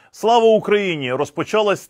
Слава Україні! Розпочалась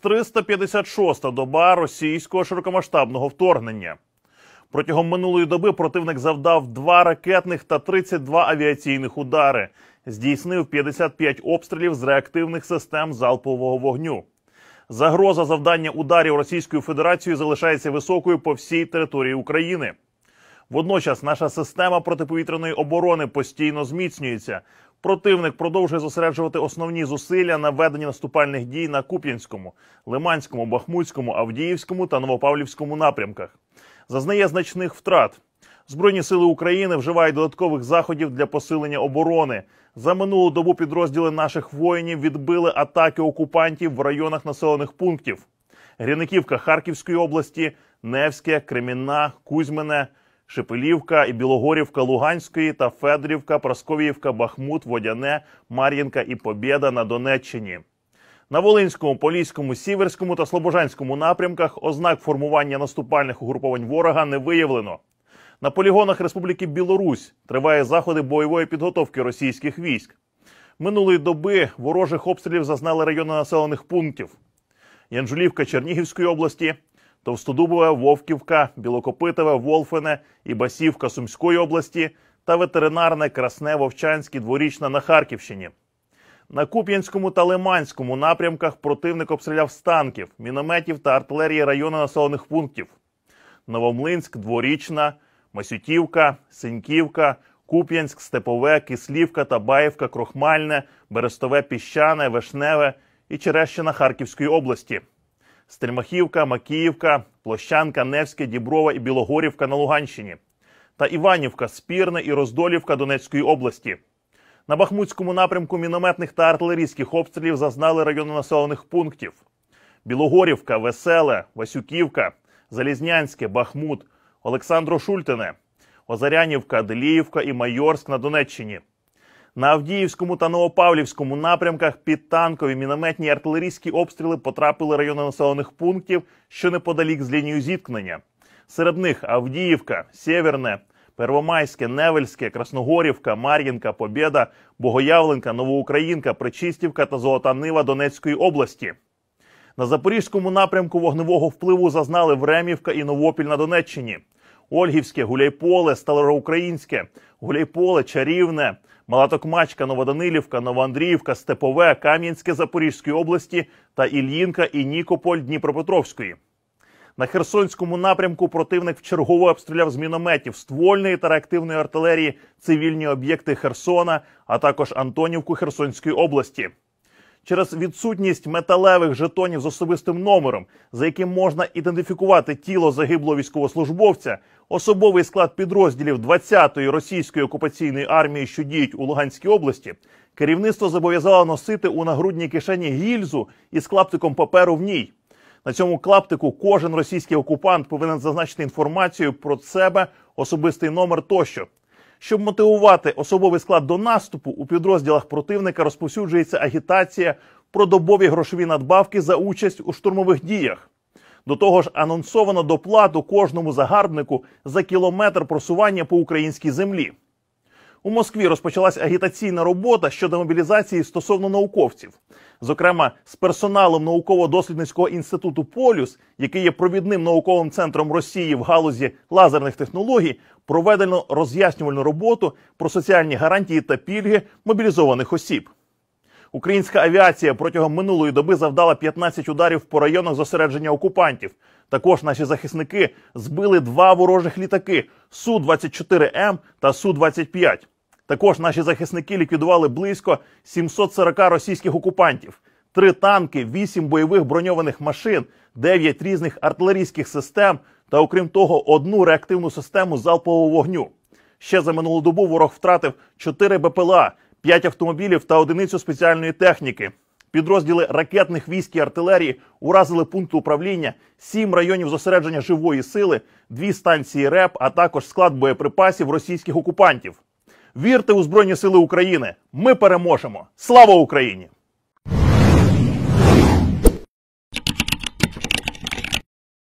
356-та доба російського широкомасштабного вторгнення. Протягом минулої доби противник завдав 2 ракетних та 32 авіаційних удари. Здійснив 55 обстрілів з реактивних систем залпового вогню. Загроза завдання ударів Російською Федерацією залишається високою по всій території України. Водночас наша система протиповітряної оборони постійно зміцнюється. Противник продовжує зосереджувати основні зусилля на веденні наступальних дій на Куп'янському, Лиманському, Бахмутському, Авдіївському та Новопавлівському напрямках. Зазнає значних втрат. Збройні сили України вживають додаткових заходів для посилення оборони. За минулу добу підрозділи наших воїнів відбили атаки окупантів в районах населених пунктів: Гряниківка Харківської області, Невське, Кремінна, Кузьмине, Шепелівка і Білогорівка Луганської та Федорівка, Прасковіївка, Бахмут, Водяне, Мар'їнка і Побєда на Донеччині. На Волинському, Поліському, Сіверському та Слобожанському напрямках ознак формування наступальних угруповань ворога не виявлено. На полігонах Республіки Білорусь триває заходи бойової підготовки російських військ. Минулої доби ворожих обстрілів зазнали райони населених пунктів: Янжулівка Чернігівської області, Товстодубове, Вовківка, Білокопитове, Волфине і Басівка Сумської області та ветеринарне Красне, Вовчанське, Дворічна на Харківщині. На Куп'янському та Лиманському напрямках противник обстріляв з танків, мінометів та артилерії райони населених пунктів: Новомлинськ, Дворічна, Масютівка, Синьківка, Куп'янськ, Степове, Кислівка, Табаївка, Крохмальне, Берестове, Піщане, Вишневе і Черещина Харківської області. Стельмахівка, Макіївка, Площанка, Невське, Діброва і Білогорівка на Луганщині. Та Іванівка, Спірне і Роздолівка Донецької області. На Бахмутському напрямку мінометних та артилерійських обстрілів зазнали райони населених пунктів: Білогорівка, Веселе, Васюківка, Залізнянське, Бахмут, Олександро-Шультине, Озарянівка, Деліївка і Майорськ на Донеччині. На Авдіївському та Новопавлівському напрямках під танкові, мінометні і артилерійські обстріли потрапили райони населених пунктів, що неподалік з лінією зіткнення. Серед них Авдіївка, Сєвєрне, Первомайське, Невельське, Красногорівка, Мар'їнка, Побєда, Богоявленка, Новоукраїнка, Пречистівка та Золота Нива Донецької області. На Запорізькому напрямку вогневого впливу зазнали Времівка і Новопіль на Донеччині, Ольгівське, Гуляйполе, Староукраїнське, Гуляйполе, Чарівне, Мала Токмачка, Новоданилівка, Новоандріївка, Степове, Кам'янське Запорізької області та Ільїнка і Нікополь Дніпропетровської. На Херсонському напрямку противник вчергово обстріляв з мінометів, ствольної та реактивної артилерії цивільні об'єкти Херсона, а також Антонівку Херсонської області. Через відсутність металевих жетонів з особистим номером, за яким можна ідентифікувати тіло загиблого військовослужбовця, особовий склад підрозділів 20-ї російської окупаційної армії, що діють у Луганській області, керівництво зобов'язало носити у нагрудній кишені гільзу із клаптиком паперу в ній. На цьому клаптику кожен російський окупант повинен зазначити інформацію про себе, особистий номер тощо. Щоб мотивувати особовий склад до наступу, у підрозділах противника розповсюджується агітація про добові грошові надбавки за участь у штурмових діях. До того ж, анонсовано доплату кожному загарбнику за кілометр просування по українській землі. У Москві розпочалась агітаційна робота щодо мобілізації стосовно науковців. Зокрема, з персоналом науково-дослідницького інституту «Полюс», який є провідним науковим центром Росії в галузі лазерних технологій, проведено роз'яснювальну роботу про соціальні гарантії та пільги мобілізованих осіб. Українська авіація протягом минулої доби завдала 15 ударів по районах зосередження окупантів. Також наші захисники збили 2 ворожих літаки – Су-24М та Су-25. Також наші захисники ліквідували близько 740 російських окупантів, 3 танки, 8 бойових броньованих машин, 9 різних артилерійських систем та, окрім того, 1 реактивну систему залпового вогню. Ще за минулу добу ворог втратив 4 БПЛА, 5 автомобілів та 1 спеціальної техніки. Підрозділи ракетних військ і артилерії уразили пункти управління, 7 районів зосередження живої сили, 2 станції РЕП, а також склад боєприпасів російських окупантів. Вірте у Збройні Сили України! Ми переможемо! Слава Україні!